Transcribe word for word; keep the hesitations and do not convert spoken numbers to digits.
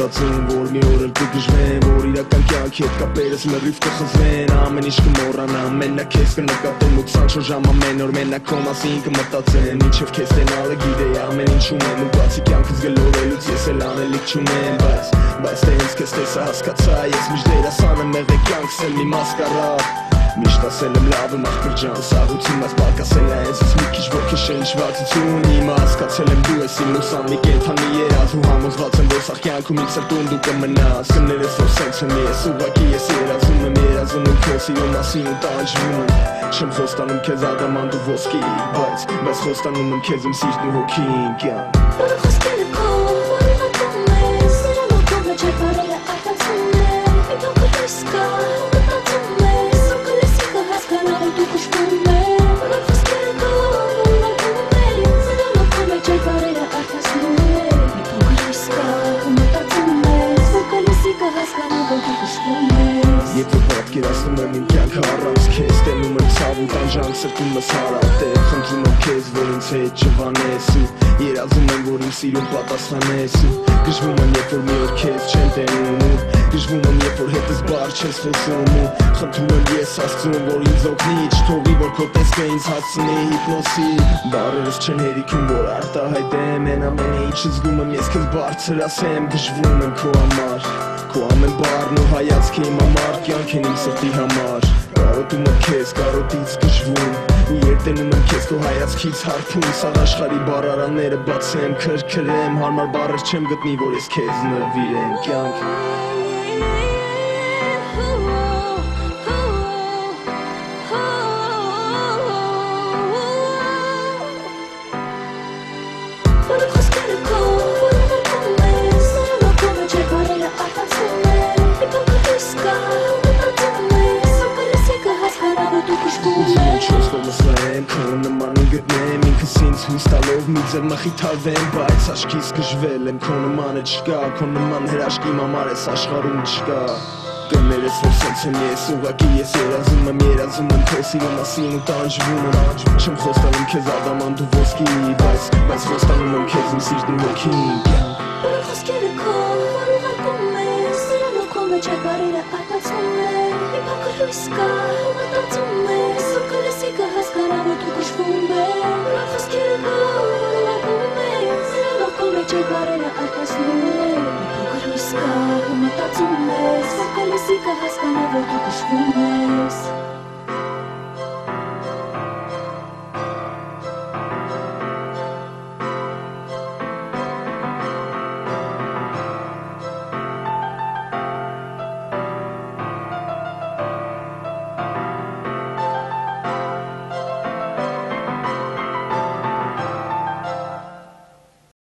մտածում, որ մի օր էլ կգժվեմ, որ իրական կյանքի հետ կապերս լրիվ կխզվեն, ամեն ինչ կմոռանամ, մենակ քեզ կնկատեմ ու քսանչորս ժամ ամեն օր մենակ քո մասին կմտածեմ, մինչև քեզ տենալը գիտեի ամեն ինչ ունեմ ու բացի կյանքս գլորելուց ես էլ անելիք չունեմ, բայց բայց թե ինձ քեզ տեսա հասկացա, ես միշտ դերասան եմ եղել կյանքս էլ մի մասկարադ, միշտ ասել եմ լավ եմ աղբյուր ջան, սաղությունս պարկասել է ինձ ես մի քիչ որ քեզ շնչվածություն, հիմա հասկացել եմ դու ես իմ ուսան մի կենդանի երազ ու համոզված եմ որ սաղ կյանքում ինձ սրտում դու կմնաս, կներես որ սենց եմ ես, ուղղակի ես երազում եմ, երազում եմ քո սիրո մասին ու տանջվում եմ, չեմ խոստանում քեզ ադամանտ ու ոսկի, բայց բայց խոստանում եմ քեզ իմ սիրտն ու հոգին կյանք։ Որը խոսքերը քո, որը հատում ես, սիրո մոտով չեք բարերը արտացում եմ, մի փոքր հույս կա, մտածում ես, սոկոլեսի կհասկանալ դու կշվում ես, որը խոսքերը քո, որը հատում ես, սիրո մոտով չեք բարերը արտացում եմ, մի փոքր հույս կա, մտածում ես, սոկոլեսի կհասկանալ դու կշվում ես։ Եթե պատկերացնում եմ իմ կյանքը առանց քեզ, տենում եմ ցավ ու տանջանք սրտումս հարատև, խնդրում եմ քեզ, որ ինձ հետ չվանես ու երազում եմ, որ իմ սիրուն պատասխանես ու գժվում եմ, երբ որ մի օր քեզ չեմ տենում ու գժվում եմ, երբ որ հետս բար չես խոսում ու խնդրում եմ ես Աստծուն, որ ինձ օգնի, չթողի, որ քո տեսքը ինձ հասցնի հիպնոսի, բառերս չեն հերիքում, որ արտահայտեմ, են ամեն ինչ զգում եմ, ես քեզ բարձր ասեմ, գժվում եմ քո համար, քո ամեն բառն ու հայացքը իմ համար, կյանք են իմ սրտի համար, կարոտում եմ քեզ, կարոտից գժվում ու երտենում եմ քեզ քո հայացքից հարբում, սաղ աշխարհի բառարանները բացեմ, քրքրեմ, հարմար բառեր չեմ գտնի, որ ես քեզ նվիրեմ, կյանք։ Որը խոսքերը քո, որը հատում ես, սիրո մոտով չեք բարերը արտացում եմ, մի փոքր հույս կա, մտածում ես, սոկոլեսի կհասկանալ որ դու կշվում ես։ Չոս կողմս լեմ, քո նման գտնեմ, ինքս ինձ հույս տալով մի ձեռ մխիթարվեմ, բայց աչքիս գժվել եմ, քո նմանը չկա, քո նման հրաշքի համար ես աշխարհում չկա։ Կներես որ սենց եմ ես, ուղղակի ես երազում եմ, երազում եմ քո սիրո մասին ու տանջվում եմ, չեմ խոստանում քեզ ադամանտ ու ոսկի, բայց բայց խոստանում եմ քեզ իմ սիրտն ու հոգին կյանք։ Որը խոսքերը քո, որը հատում ես, սիրո մոտով չեք բարերը արտացում եմ, մի փոքր հույս կա, մտածում ես, սոկոլեսի կհասկանալ որ դու կշվում ես, որը խոսքերը քո, որը հատում ես, սիրո մոտով չեք բարերը արտացնում եմ, մի փոքր հույս կա, մտածում ես, սոկոլեսի կհասկանալ որ դու կշվում ես։